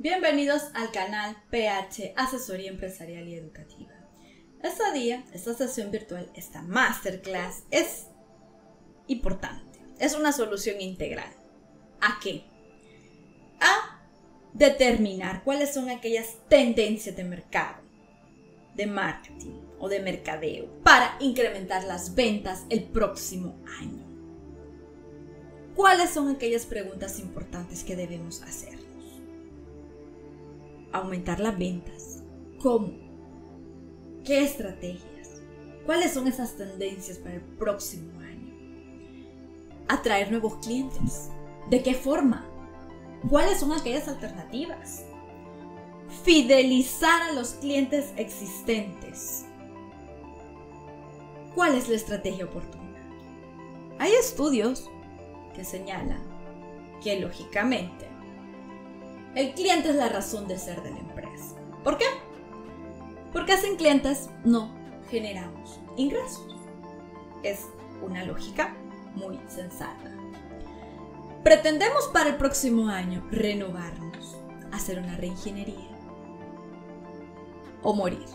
Bienvenidos al canal PH Asesoría Empresarial y Educativa. Esta sesión virtual, esta masterclass es importante. Es una solución integral. ¿A qué? A determinar cuáles son aquellas tendencias de mercado, de marketing o de mercadeo para incrementar las ventas el próximo año. ¿Cuáles son aquellas preguntas importantes que debemos hacernos? Aumentar las ventas. ¿Cómo? ¿Qué estrategias? ¿Cuáles son esas tendencias para el próximo año? Atraer nuevos clientes. ¿De qué forma? ¿Cuáles son aquellas alternativas? Fidelizar a los clientes existentes. ¿Cuál es la estrategia oportuna? Hay estudios que señalan que lógicamente el cliente es la razón de ser de la empresa. ¿Por qué? Porque sin clientes no generamos ingresos. Es una lógica muy sensata. Pretendemos para el próximo año renovarnos, hacer una reingeniería o morir.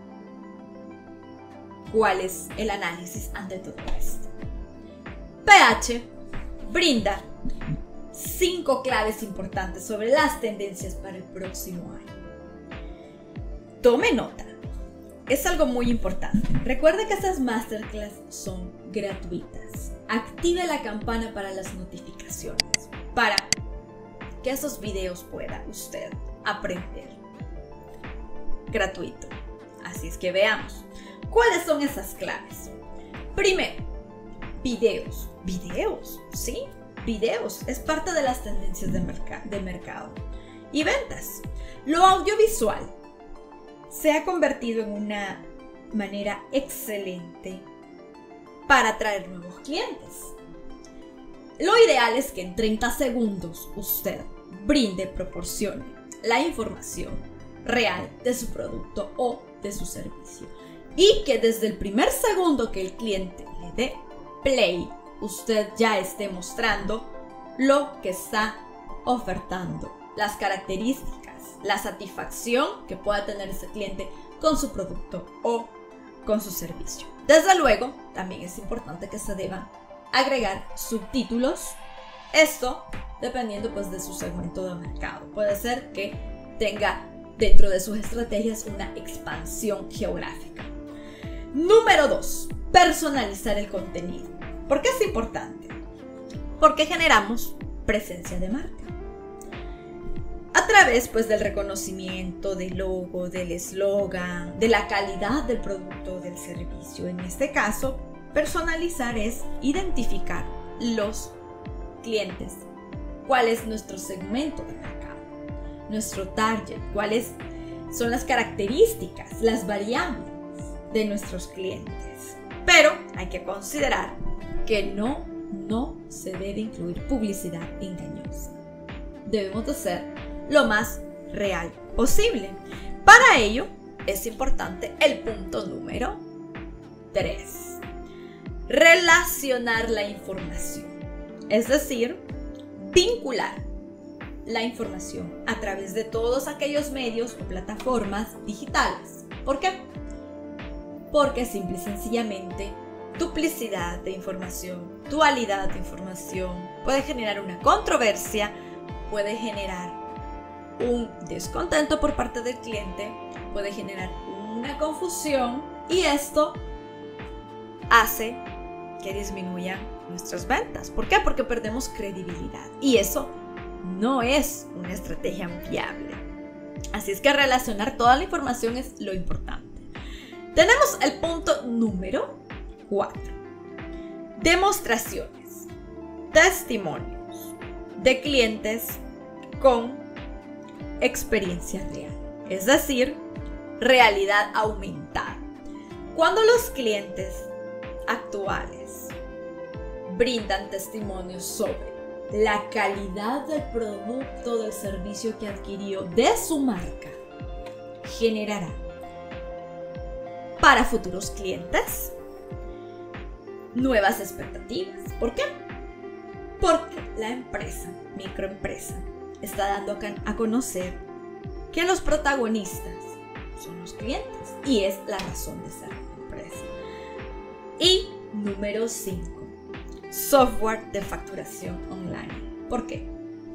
¿Cuál es el análisis ante todo esto? PH brinda 5 claves importantes sobre las tendencias para el próximo año. Tome nota. Es algo muy importante. Recuerde que estas masterclass son gratuitas. Active la campana para las notificaciones para que esos videos pueda usted aprender. Gratuito. Así es que veamos. ¿Cuáles son esas claves? Primero, videos. ¿Videos? ¿Sí? Videos. Es parte de las tendencias de mercado. Y ventas. Lo audiovisual se ha convertido en una manera excelente para atraer nuevos clientes. Lo ideal es que en 30 segundos usted proporcione la información real de su producto o de su servicio. Y que desde el primer segundo que el cliente le dé play, usted ya esté mostrando lo que está ofertando, las características, la satisfacción que pueda tener ese cliente con su producto o con su servicio. Desde luego, también es importante que se deban agregar subtítulos. Esto dependiendo pues de su segmento de mercado. Puede ser que tenga dentro de sus estrategias una expansión geográfica. Número 2. Personalizar el contenido. ¿Por qué es importante? Porque generamos presencia de marca. A través pues del reconocimiento del logo, del eslogan, de la calidad del producto o del servicio. En este caso, personalizar es identificar los clientes. ¿Cuál es nuestro segmento de mercado? Nuestro target. ¿Cuáles son las características, las variables de nuestros clientes? Pero hay que considerar que no se debe incluir publicidad engañosa. Debemos de ser lo más real posible. Para ello es importante el punto número 3. Relacionar la información. Es decir, vincular la información a través de todos aquellos medios o plataformas digitales. ¿Por qué? Porque simple y sencillamente duplicidad de información, dualidad de información puede generar una controversia, puede generar un descontento por parte del cliente, puede generar una confusión y esto hace que disminuyan nuestras ventas. ¿Por qué? Porque perdemos credibilidad y eso no es una estrategia viable. Así es que relacionar toda la información es lo importante. Tenemos el punto número 4. Demostraciones, testimonios de clientes con experiencia real, es decir, realidad aumentada. Cuando los clientes actuales brindan testimonios sobre la calidad del producto o del servicio que adquirió de su marca, generará para futuros clientes nuevas expectativas. ¿Por qué? Porque la empresa, microempresa, está dando a conocer que los protagonistas son los clientes y es la razón de ser de la empresa. Y número 5, software de facturación online. ¿Por qué?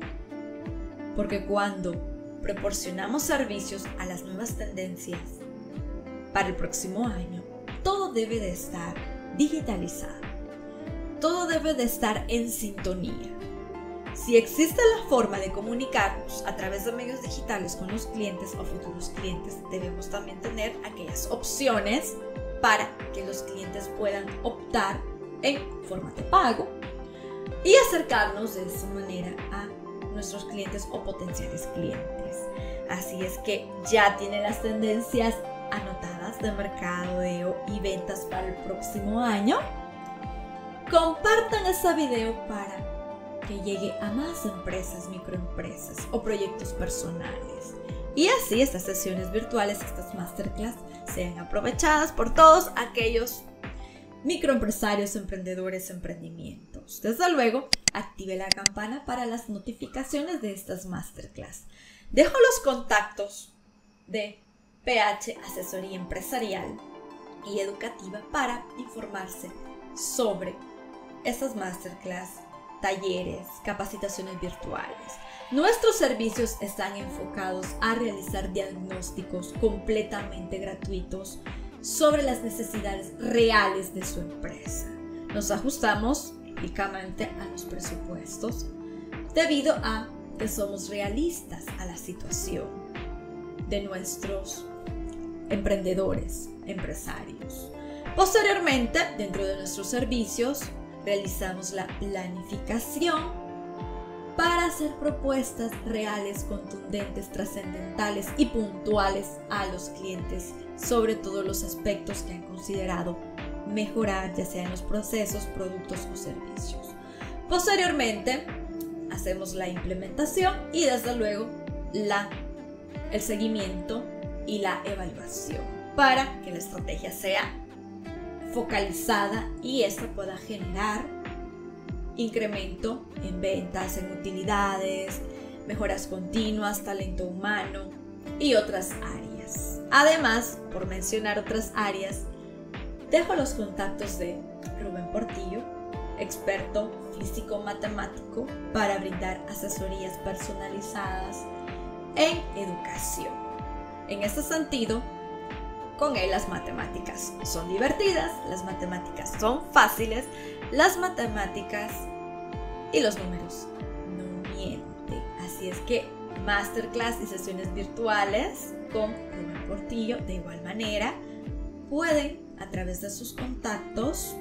Porque cuando proporcionamos servicios a las nuevas tendencias para el próximo año, todo debe de estar digitalizado. Todo debe de estar en sintonía. Si existe la forma de comunicarnos a través de medios digitales con los clientes o futuros clientes, debemos también tener aquellas opciones para que los clientes puedan optar en forma de pago y acercarnos de esa manera a nuestros clientes o potenciales clientes. Así es que ya tienen las tendencias anotadas de mercadeo y ventas para el próximo año. Compartan este video para que llegue a más empresas, microempresas o proyectos personales. Y así estas sesiones virtuales, estas masterclass, sean aprovechadas por todos aquellos microempresarios, emprendedores, emprendimientos. Desde luego, active la campana para las notificaciones de estas masterclass. Dejo los contactos de PH Asesoría Empresarial y Educativa para informarse sobre estas masterclass, talleres, capacitaciones virtuales. Nuestros servicios están enfocados a realizar diagnósticos completamente gratuitos sobre las necesidades reales de su empresa. Nos ajustamos únicamente a los presupuestos debido a que somos realistas a la situación de nuestros emprendedores, empresarios. Posteriormente, dentro de nuestros servicios, realizamos la planificación para hacer propuestas reales, contundentes, trascendentales y puntuales a los clientes sobre todos los aspectos que han considerado mejorar, ya sea en los procesos, productos o servicios. Posteriormente, hacemos la implementación y desde luego el seguimiento y la evaluación para que la estrategia sea focalizada y esta pueda generar incremento en ventas, en utilidades, mejoras continuas, talento humano y otras áreas. Además, por mencionar otras áreas, dejo los contactos de Rubén Portillo, experto físico matemático, para brindar asesorías personalizadas en educación. En este sentido, con él las matemáticas son divertidas, las matemáticas son fáciles, las matemáticas y los números no mienten. Así es que masterclass y sesiones virtuales con Rubén Portillo, de igual manera, pueden a través de sus contactos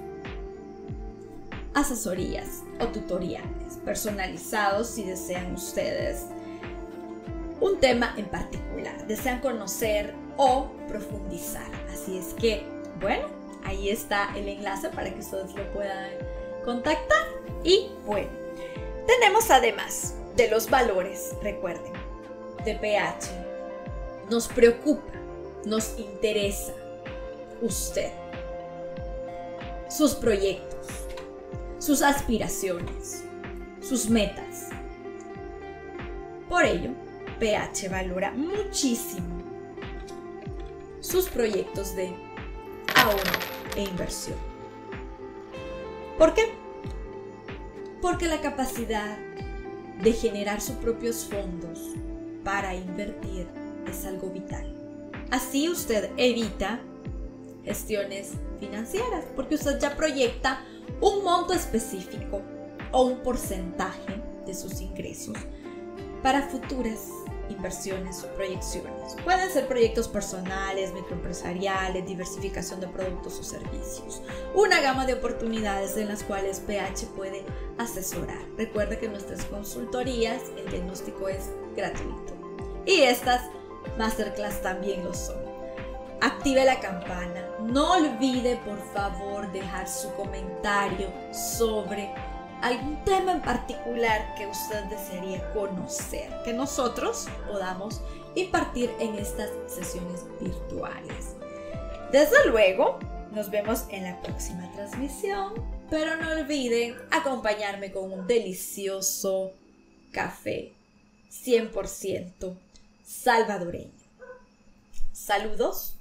asesorías o tutoriales personalizados si desean ustedes un tema en particular, desean conocer o profundizar. Así es que, bueno, ahí está el enlace para que ustedes lo puedan contactar. Y bueno, tenemos además de los valores, recuerden, de PH, nos preocupa, nos interesa usted, sus proyectos, sus aspiraciones, sus metas. Por ello, PH valora muchísimo sus proyectos de ahorro e inversión. ¿Por qué? Porque la capacidad de generar sus propios fondos para invertir es algo vital. Así usted evita gestiones financieras, porque usted ya proyecta un monto específico o un porcentaje de sus ingresos para futuras inversiones o proyecciones. Pueden ser proyectos personales, microempresariales, diversificación de productos o servicios. Una gama de oportunidades en las cuales PH puede asesorar. Recuerda que nuestras consultorías, el diagnóstico es gratuito. Y estas masterclass también lo son. Active la campana. No olvide, por favor, dejar su comentario sobre algún tema en particular que usted desearía conocer, que nosotros podamos impartir en estas sesiones virtuales. Desde luego, nos vemos en la próxima transmisión, pero no olviden acompañarme con un delicioso café 100% salvadoreña. Saludos.